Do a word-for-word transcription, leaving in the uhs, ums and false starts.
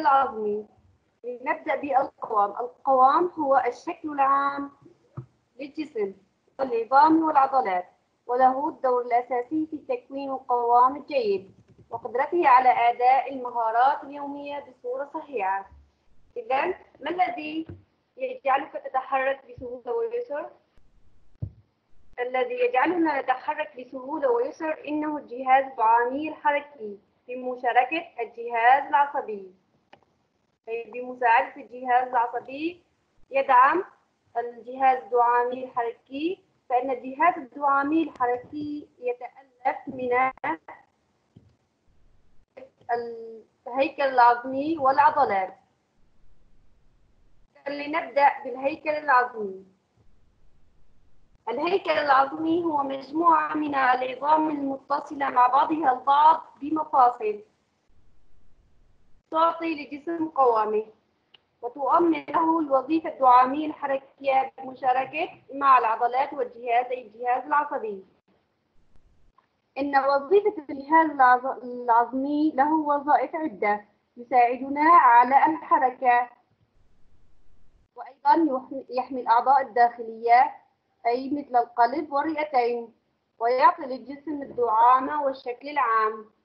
العظمي. نبدأ بالقوام. القوام هو الشكل العام للجسم والعظام والعضلات، وله الدور الأساسي في تكوين القوام الجيد وقدرته على أداء المهارات اليومية بصورة صحيحة. إذن ما الذي يجعلك تتحرك بسهولة ويسر؟ الذي يجعلنا نتحرك بسهولة ويسر إنه الجهاز الدعامي الحركي بمشاركة الجهاز العصبي. بمساعدة الجهاز العصبي يدعم الجهاز الدعامي الحركي، فإن الجهاز الدعامي الحركي يتألف من الهيكل العظمي والعضلات. لنبدأ بالهيكل العظمي. الهيكل العظمي هو مجموعة من العظام المتصلة مع بعضها البعض بمفاصل تعطي لجسم قوامه، وتؤمن له الوظيفة الدعامية الحركية بمشاركة مع العضلات والجهاز أي الجهاز العصبي. إن وظيفة الجهاز العظمي له وظائف عدة يساعدنا على الحركة، وأيضا يحمي الأعضاء الداخلية أي مثل القلب والرئتين، ويعطي للجسم الدعامة والشكل العام.